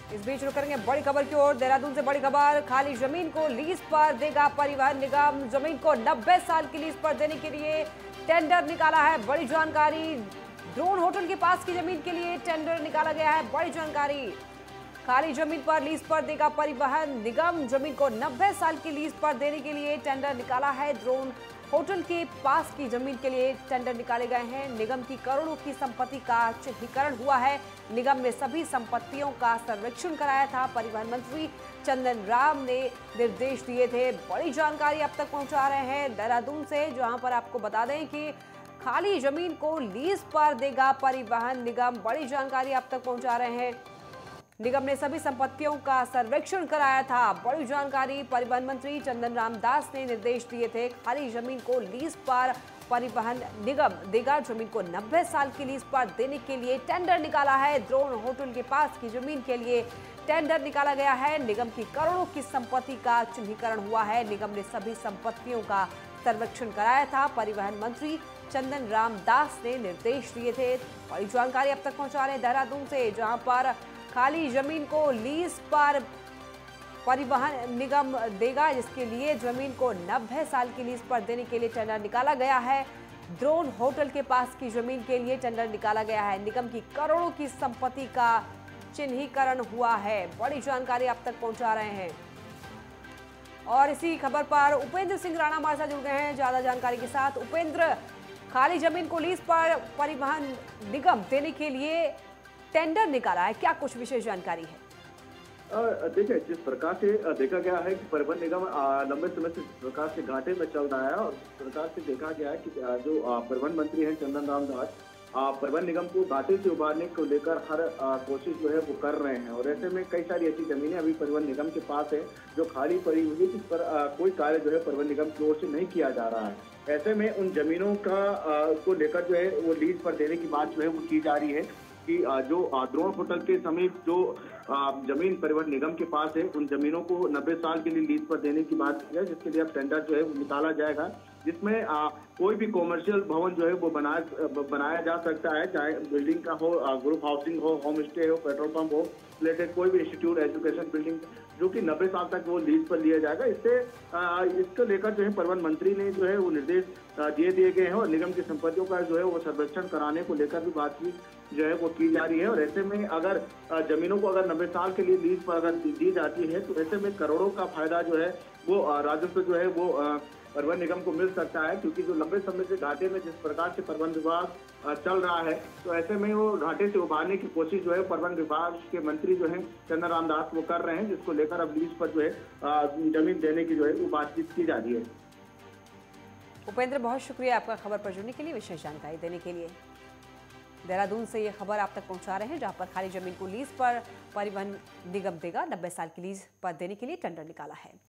इस बीच रुक करेंगे बड़ी खबर की ओर। देहरादून से बड़ी खबर, खाली जमीन को लीज पर देगा परिवहन निगम। जमीन को 90 साल की लीज पर देने के लिए टेंडर निकाला है। बड़ी जानकारी, ड्रोन होटल के पास की जमीन के लिए टेंडर निकाला गया है। बड़ी जानकारी, खाली जमीन पर लीज पर देगा परिवहन निगम। जमीन को 90 साल की लीज पर देने के लिए टेंडर निकाला है। ड्रोन होटल के पास की जमीन के लिए टेंडर निकाले गए हैं। निगम की करोड़ों की संपत्ति का चिन्हीकरण हुआ है। निगम ने सभी संपत्तियों का सर्वेक्षण कराया था। परिवहन मंत्री चंदन राम ने निर्देश दिए थे। बड़ी जानकारी अब तक पहुंचा रहे हैं देहरादून से, जहां पर आपको बता दें कि खाली जमीन को लीज पर देगा परिवहन निगम। बड़ी जानकारी अब तक पहुंचा रहे हैं। निगम ने सभी संपत्तियों का सर्वेक्षण कराया था। बड़ी जानकारी, परिवहन मंत्री चंदन रामदास ने निर्देश दिए थे। खाली जमीन को लीज पर परिवहन निगम देगा। जमीन को 90 साल की लीज पर देने के लिए टेंडर निकाला है। ड्रोन होटल के पास की जमीन के लिए टेंडर निकाला गया है। निगम की करोड़ों की संपत्ति का चिन्हीकरण हुआ है। निगम ने सभी संपत्तियों का सर्वेक्षण कराया था। परिवहन मंत्री चंदन रामदास ने निर्देश दिए थे। बड़ी जानकारी अब तक पहुंचा रहे हैं देहरादून से, जहां पर खाली जमीन को लीज पर परिवहन निगम देगा, जिसके लिए जमीन को 90 साल की लीज पर देने के लिए टेंडर निकाला गया है। ड्रोन होटल के पास की जमीन के लिए टेंडर निकाला गया है। निगम की करोड़ों की संपत्ति का चिन्हीकरण हुआ है। बड़ी जानकारी अब तक पहुंचा रहे हैं। और इसी खबर पर उपेंद्र सिंह राणा हमारे साथ जुड़ गए हैं ज्यादा जानकारी के साथ। उपेंद्र, खाली जमीन को लीज पर परिवहन निगम देने के लिए टेंडर निकाला है, क्या कुछ विशेष जानकारी है? देखिए, जिस प्रकार से देखा गया है कि परिवहन निगम लंबे समय से जिस प्रकार से घाटे में चल रहा है और जिस प्रकार से देखा गया है कि जो परिवहन मंत्री हैं चंदन रामदास परिवहन निगम को घाटे से उबारने को लेकर हर कोशिश जो है वो कर रहे हैं। और ऐसे में कई सारी ऐसी जमीनें अभी परिवहन निगम के पास है जो खाली पड़ी हुई है, जिस पर कोई कार्य जो है परिवहन निगम की ओर से नहीं किया जा रहा है। ऐसे में उन जमीनों का को लेकर जो है वो लीज पर देने की बात जो है वो की जा रही है कि जो ड्रोन होटल के समीप जो जमीन परिवहन निगम के पास है, उन जमीनों को 90 साल के लिए लीज पर देने की बात की है, जिसके लिए अब टेंडर जो है वो निकाला जाएगा, जिसमें कोई भी कॉमर्शियल भवन जो है वो बनाया जा सकता है, चाहे बिल्डिंग का हो, ग्रुप हाउसिंग हो, होम स्टे हो, पेट्रोल पंप हो, रिलेटेड कोई भी इंस्टीट्यूट, एजुकेशन बिल्डिंग, जो कि 90 साल तक वो लीज पर लिया जाएगा। इसको लेकर जो है परिवहन मंत्री ने जो है वो निर्देश दिए गए हैं और निगम की संपत्तियों का जो है वो सर्वेक्षण कराने को लेकर भी बातचीत जो है वो की जा रही है। और ऐसे में अगर जमीनों को अगर 90 साल के लिए लीज पर अगर दी जाती है तो ऐसे में करोड़ों का फायदा जो है वो राजस्व जो है वो परिवहन निगम को मिल सकता है, क्योंकि जो लंबे समय से घाटे में जिस प्रकार से परिवहन विभाग चल रहा है, तो ऐसे में वो घाटे से उबारने की कोशिश जो है परिवहन विभाग के मंत्री जो है चंदन रामदास वो कर रहे हैं, जिसको लेकर अब लीज पर जो है जमीन देने की जो है वो बातचीत की जा रही है। उपेंद्र, बहुत शुक्रिया आपका खबर पर जुड़ने के लिए, विशेष जानकारी देने के लिए। देहरादून से ये खबर आप तक पहुंचा रहे हैं, जहां पर खाली जमीन को लीज पर परिवहन निगम देगा। 90 साल की लीज पर देने के लिए टेंडर निकाला है।